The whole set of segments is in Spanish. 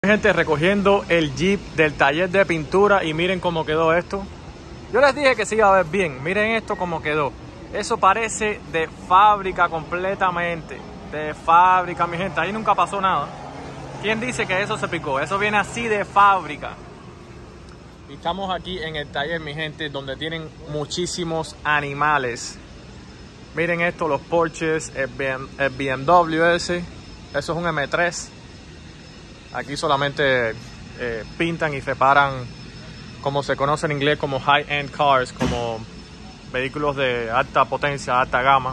gente, recogiendo el Jeep del taller de pintura y miren cómo quedó esto. Yo les dije que se iba a ver bien. Miren esto cómo quedó. Eso parece de fábrica completamente. De fábrica, mi gente. Ahí nunca pasó nada. ¿Quién dice que eso se picó? Eso viene así de fábrica. Y estamos aquí en el taller, mi gente, donde tienen muchísimos animales. Miren esto, los Porsches, el BMW ese. Eso es un M3. Aquí solamente pintan y reparan, como se conoce en inglés, como high-end cars, como vehículos de alta potencia, alta gama.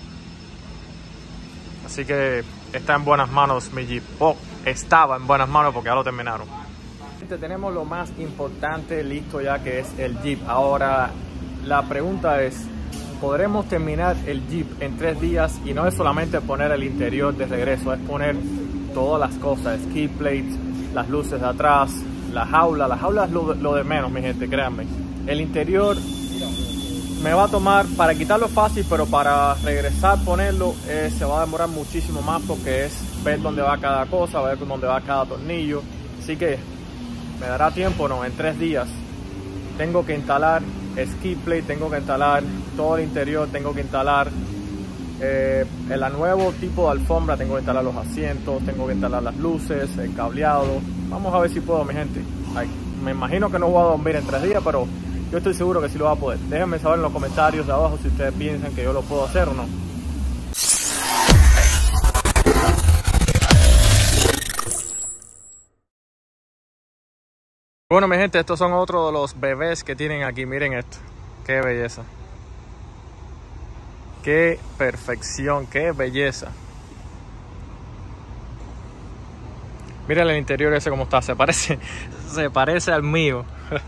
Así que está en buenas manos mi Jeep. Estaba en buenas manos porque ya lo terminaron. Tenemos lo más importante listo ya, que es el Jeep. Ahora la pregunta es, ¿podremos terminar el Jeep en 3 días? Y no es solamente poner el interior de regreso, es poner todas las cosas, skid plates, las luces de atrás, la jaula es lo de menos, mi gente, créanme. El interior me va a tomar, para quitarlo fácil, pero para regresar, ponerlo, se va a demorar muchísimo más, porque es ver dónde va cada cosa, ver dónde va cada tornillo. Así que me dará tiempo, no, en 3 días. Tengo que instalar skid plate, tengo que instalar todo el interior, tengo que instalar el nuevo tipo de alfombra, tengo que instalar los asientos, tengo que instalar las luces, el cableado. Vamos a ver si puedo, mi gente. Me imagino que no voy a dormir en 3 días, pero yo estoy seguro que sí lo voy a poder. Déjenme saber en los comentarios de abajo si ustedes piensan que yo lo puedo hacer o no. Bueno, mi gente, estos son otros de los bebés que tienen aquí. Miren esto, qué belleza, qué perfección, qué belleza. Miren el interior ese como está, se parece al mío.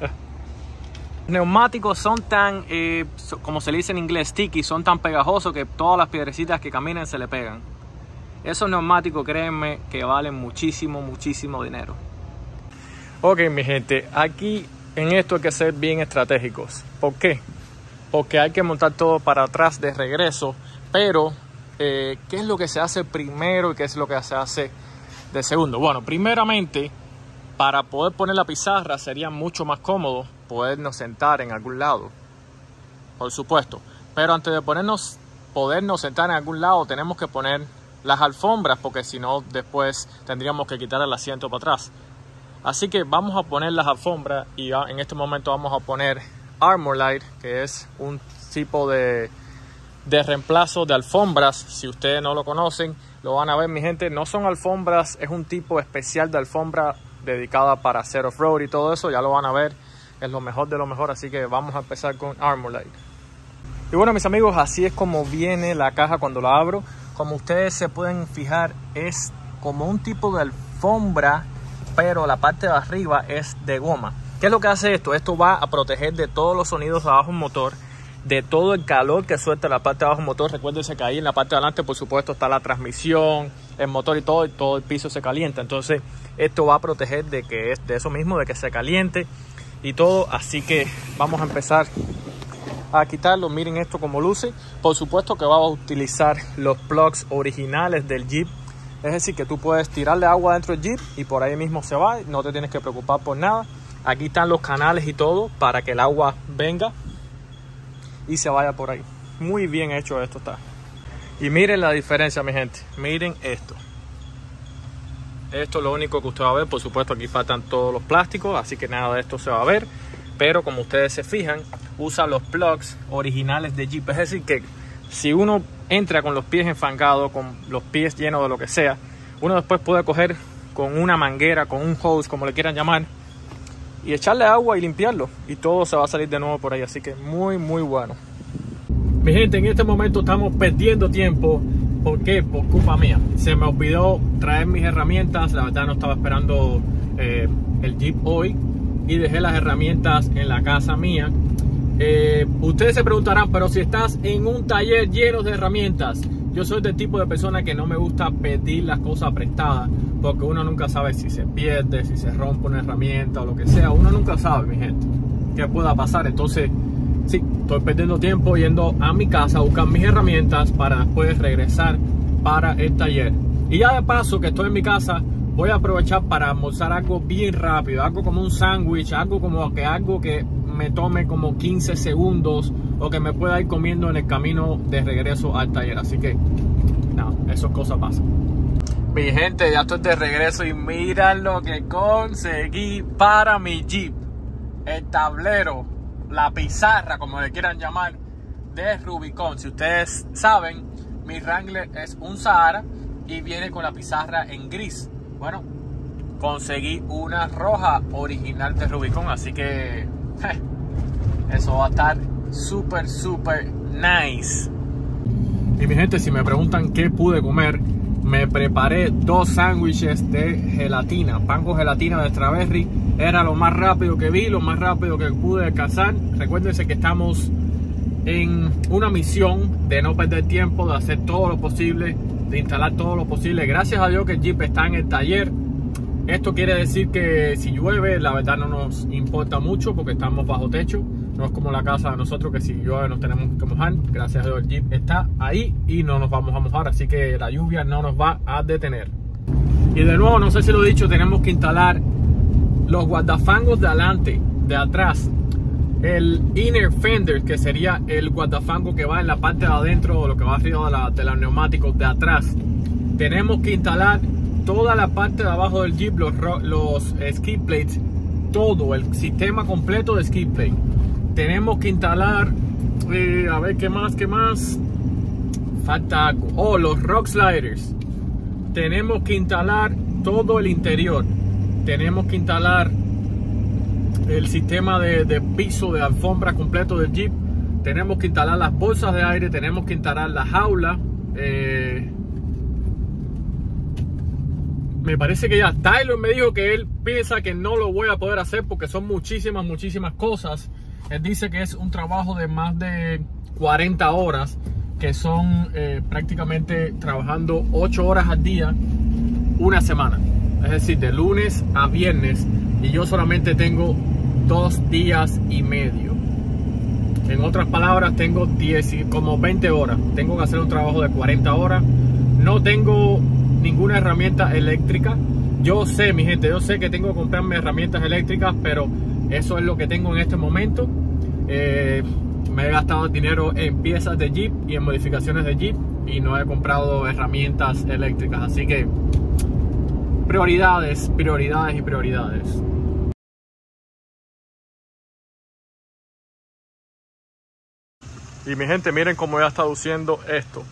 Los neumáticos son tan, como se le dice en inglés, sticky, son tan pegajosos que todas las piedrecitas que caminen se le pegan. Esos neumáticos, créanme, que valen muchísimo, muchísimo dinero. Ok, mi gente, aquí en esto hay que ser bien estratégicos. ¿Por qué? Porque hay que montar todo para atrás de regreso, pero ¿qué es lo que se hace primero y qué es lo que se hace de segundo? Bueno, primeramente, para poder poner la pizarra sería mucho más cómodo podernos sentar en algún lado, por supuesto. Pero antes de podernos sentar en algún lado, tenemos que poner las alfombras, porque si no, después tendríamos que quitar el asiento para atrás. Así que vamos a poner las alfombras y en este momento vamos a poner Armorlite, que es un tipo de reemplazo de alfombras. Si ustedes no lo conocen, lo van a ver, mi gente. No son alfombras, es un tipo especial de alfombra dedicada para hacer off-road y todo eso. Ya lo van a ver, es lo mejor de lo mejor. Así que vamos a empezar con Armorlite. Y bueno, mis amigos, así es como viene la caja cuando la abro. Como ustedes se pueden fijar, es como un tipo de alfombra, pero la parte de arriba es de goma. ¿Qué es lo que hace esto? Esto va a proteger de todos los sonidos de abajo del motor, de todo el calor que suelta la parte de abajo del motor. Recuérdense que ahí en la parte de adelante, por supuesto, está la transmisión, el motor y todo el piso se calienta. Entonces esto va a proteger de eso mismo, de que se caliente y todo. Así que vamos a empezar a quitarlo. Miren esto como luce. Por supuesto que vamos a utilizar los plugs originales del Jeep. Es decir, que tú puedes tirarle agua dentro del Jeep y por ahí mismo se va. No te tienes que preocupar por nada. Aquí están los canales y todo para que el agua venga y se vaya por ahí. Muy bien hecho esto está. Y miren la diferencia, mi gente. Miren esto. Esto es lo único que usted va a ver. Por supuesto, aquí faltan todos los plásticos, así que nada de esto se va a ver. Pero como ustedes se fijan, usa los plugs originales de Jeep. Es decir, que si uno entra con los pies enfangados, con los pies llenos de lo que sea, uno después puede coger con una manguera, con un hose, como le quieran llamar, y echarle agua y limpiarlo, y todo se va a salir de nuevo por ahí. Así que muy bueno. Mi gente, en este momento estamos perdiendo tiempo. ¿Por qué? Por culpa mía. Se me olvidó traer mis herramientas. La verdad no estaba esperando el Jeep hoy y dejé las herramientas en la casa mía. Ustedes se preguntarán, pero si estás en un taller lleno de herramientas. Yo soy del tipo de persona que no me gusta pedir las cosas prestadas, porque uno nunca sabe si se pierde, si se rompe una herramienta o lo que sea. Uno nunca sabe, mi gente, qué pueda pasar. Entonces, sí, estoy perdiendo tiempo yendo a mi casa a buscar mis herramientas para después regresar para el taller. Y ya de paso que estoy en mi casa, voy a aprovechar para almorzar algo bien rápido, algo como un sándwich, algo que me tome como 15 segundos o que me pueda ir comiendo en el camino de regreso al taller. Así que, no, esas cosas pasan. Mi gente, ya estoy de regreso y miren lo que conseguí para mi Jeep. El tablero, la pizarra, como le quieran llamar, de Rubicon. Si ustedes saben, mi Wrangler es un Sahara y viene con la pizarra en gris. Bueno, conseguí una roja original de Rubicon, así que eso va a estar súper nice. Y mi gente, si me preguntan qué pude comer, me preparé 2 sándwiches de gelatina, pan con gelatina de Strawberry. Era lo más rápido que vi, lo más rápido que pude alcanzar. Recuérdense que estamos en una misión de no perder tiempo, de hacer todo lo posible, de instalar todo lo posible. Gracias a Dios que el Jeep está en el taller. Esto quiere decir que si llueve, la verdad no nos importa mucho porque estamos bajo techo. No es como la casa de nosotros que si llueve nos tenemos que mojar. Gracias a Dios el Jeep está ahí y no nos vamos a mojar, así que la lluvia no nos va a detener. Y de nuevo, no sé si lo he dicho, tenemos que instalar los guardafangos de adelante, de atrás. El inner fender, que sería el guardafango que va en la parte de adentro o lo que va arriba de los neumáticos de atrás. Tenemos que instalar toda la parte de abajo del Jeep, los skid plates, todo el sistema completo de skid plate. Tenemos que instalar, a ver qué más, falta algo. Oh, los rock sliders. Tenemos que instalar todo el interior. Tenemos que instalar el sistema de piso de alfombra completo del Jeep. Tenemos que instalar las bolsas de aire. Tenemos que instalar la jaula. Me parece que ya Tyler me dijo que él piensa que no lo voy a poder hacer porque son muchísimas cosas. Él dice que es un trabajo de más de 40 horas, que son prácticamente trabajando 8 horas al día, una semana. Es decir, de lunes a viernes, y yo solamente tengo 2 días y medio. En otras palabras, tengo como 20 horas. Tengo que hacer un trabajo de 40 horas. No tengo ninguna herramienta eléctrica. Yo sé, mi gente, yo sé que tengo que comprarme herramientas eléctricas, pero eso es lo que tengo en este momento. Me he gastado dinero en piezas de Jeep y en modificaciones de Jeep y no he comprado herramientas eléctricas, así que prioridades. Y mi gente, miren cómo ya está luciendo esto.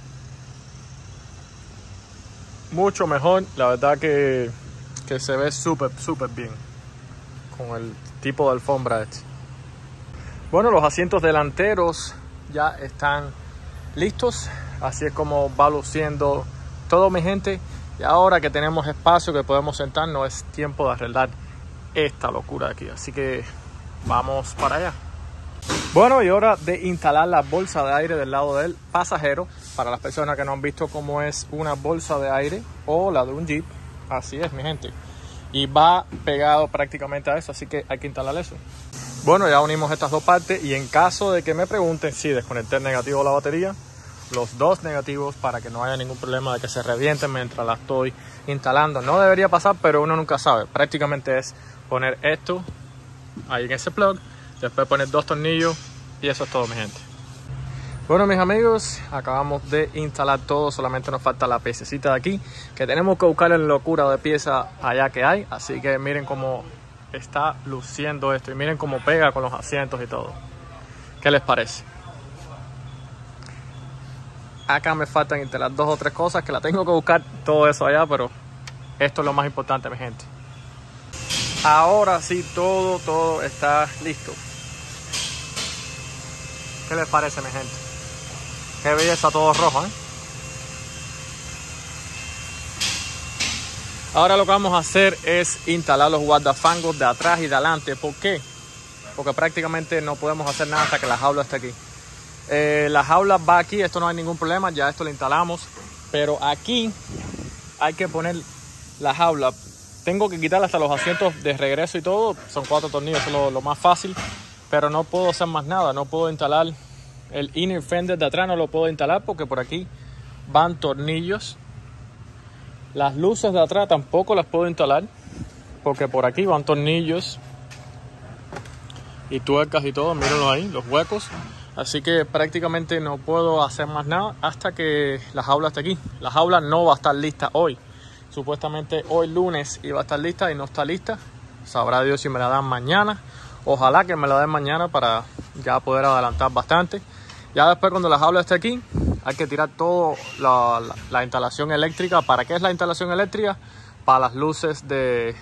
Mucho mejor, la verdad que se ve súper bien con el tipo de alfombra este. Bueno, los asientos delanteros ya están listos, así es como va luciendo todo, mi gente. Y ahora que tenemos espacio, que podemos sentarnos, es tiempo de arreglar esta locura de aquí, así que vamos para allá. Bueno, y hora de instalar la bolsa de aire del lado del pasajero. Para las personas que no han visto cómo es una bolsa de aire o la de un Jeep, así es, mi gente. Y va pegado prácticamente a eso, así que hay que instalar eso. Bueno, ya unimos estas dos partes y en caso de que me pregunten si desconecté el negativo de la batería, los 2 negativos para que no haya ningún problema de que se revienten mientras la estoy instalando. No debería pasar, pero uno nunca sabe. Prácticamente es poner esto ahí en ese plug, después poner 2 tornillos y eso es todo, mi gente. Bueno, mis amigos, acabamos de instalar todo, solamente nos falta la piececita de aquí, que tenemos que buscar en locura de pieza allá que hay, así que miren cómo está luciendo esto y miren cómo pega con los asientos y todo. ¿Qué les parece? Acá me faltan instalar 2 o 3 cosas que la tengo que buscar, todo eso allá, pero esto es lo más importante, mi gente. Ahora sí, todo está listo. ¿Qué les parece, mi gente? Qué belleza, todo rojo, ¿eh? Ahora lo que vamos a hacer es instalar los guardafangos de atrás y de adelante. ¿Por qué? Porque prácticamente no podemos hacer nada hasta que la jaula esté aquí. La jaula va aquí, esto no hay ningún problema, ya esto lo instalamos. Pero aquí hay que poner la jaula. Tengo que quitar hasta los asientos de regreso y todo. Son 4 tornillos, eso es lo más fácil. Pero no puedo hacer más nada, no puedo instalar el inner fender de atrás, no lo puedo instalar porque por aquí van tornillos Las luces de atrás tampoco las puedo instalar porque por aquí van tornillos y tuercas y todo, mírenlo ahí, los huecos. Así que prácticamente no puedo hacer más nada hasta que la jaula esté aquí. La jaula no va a estar lista hoy. Supuestamente hoy lunes iba a estar lista y no está lista. Sabrá Dios si me la dan mañana. Ojalá que me la den mañana para ya poder adelantar bastante. Ya después cuando la jaula esté aquí, hay que tirar toda la instalación eléctrica. ¿Para qué es la instalación eléctrica? Para las luces de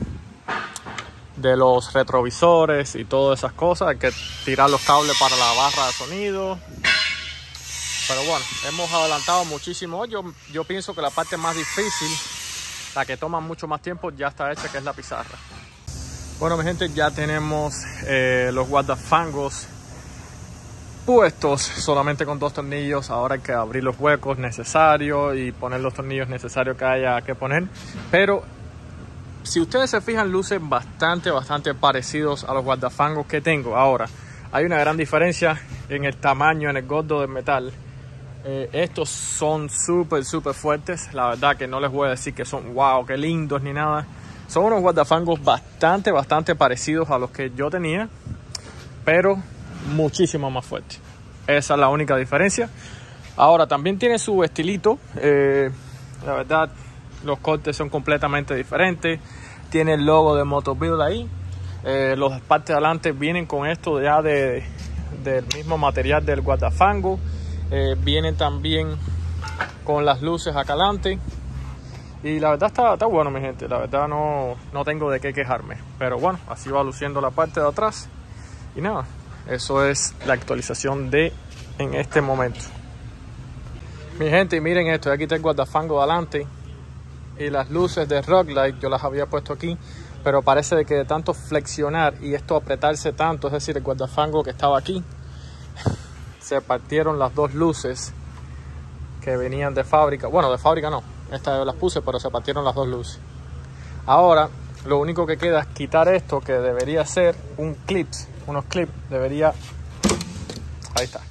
los retrovisores y todas esas cosas. Hay que tirar los cables para la barra de sonido. Pero bueno, hemos adelantado muchísimo. Yo pienso que la parte más difícil, la que toma mucho más tiempo, ya está hecha, que es la pizarra. Bueno, mi gente, ya tenemos los guardafangos puestos solamente con 2 tornillos. Ahora hay que abrir los huecos necesarios y poner los tornillos necesarios que haya que poner. Pero si ustedes se fijan, lucen bastante parecidos a los guardafangos que tengo. Ahora, hay una gran diferencia en el tamaño, en el gordo del metal. Estos son súper fuertes. La verdad que no les voy a decir que son wow, qué lindos ni nada. Son unos guardafangos bastante parecidos a los que yo tenía, pero muchísimo más fuertes. Esa es la única diferencia. Ahora, también tiene su estilito. La verdad, los cortes son completamente diferentes. Tiene el logo de Motobuild ahí. Los partes de adelante vienen con esto ya del mismo material del guardafango. Vienen también con las luces acá adelante. Y la verdad está bueno, mi gente. La verdad no tengo de qué quejarme. Pero bueno, así va luciendo la parte de atrás. Y nada, eso es la actualización en este momento. Mi gente, miren esto. Aquí tengo el guardafango de adelante. Y las luces de Rocklight yo las había puesto aquí, pero parece de que de tanto flexionar y esto apretarse tanto, es decir, el guardafango que estaba aquí, se partieron las 2 luces que venían de fábrica. Bueno, de fábrica no, estas yo las puse, pero se partieron las 2 luces. Ahora lo único que queda es quitar esto, que debería ser unos clips, debería, ahí está,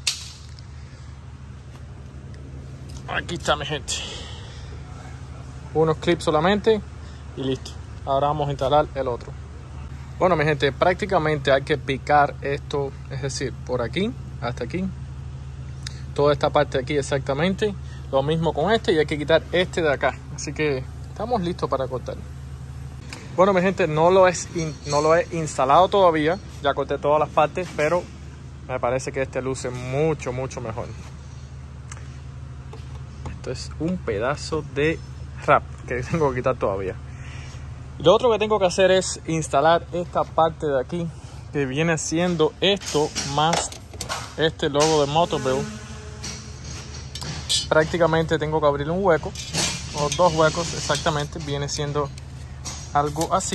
aquí está, mi gente. Unos clips solamente y listo. Ahora vamos a instalar el otro. Bueno, mi gente, prácticamente hay que picar esto, es decir, por aquí hasta aquí, toda esta parte de aquí exactamente. Lo mismo con este, y hay que quitar este de acá. Así que estamos listos para cortar. Bueno, mi gente, no lo he instalado todavía. Ya corté todas las partes, pero me parece que este luce mucho mejor. Esto es un pedazo de wrap que tengo que quitar todavía. Lo otro que tengo que hacer es instalar esta parte de aquí, que viene siendo esto más este logo de Motobuild. Prácticamente tengo que abrir un hueco, o 2 huecos exactamente. Viene siendo algo así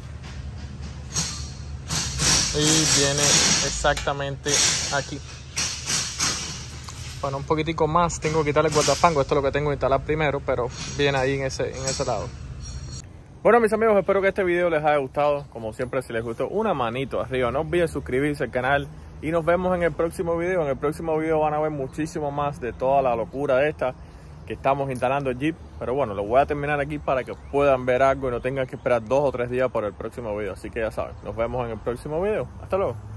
y viene exactamente aquí. Bueno, un poquitico más, tengo que quitar el guardafango. Esto es lo que tengo que instalar primero, pero viene ahí en ese lado. Bueno, mis amigos, espero que este video les haya gustado. Como siempre, si les gustó, una manito arriba. No olviden suscribirse al canal y nos vemos en el próximo video. En el próximo video van a ver muchísimo más de toda la locura esta que estamos instalando el Jeep. Pero bueno, lo voy a terminar aquí para que puedan ver algo y no tengan que esperar 2 o 3 días por el próximo video. Así que ya saben, nos vemos en el próximo video. Hasta luego.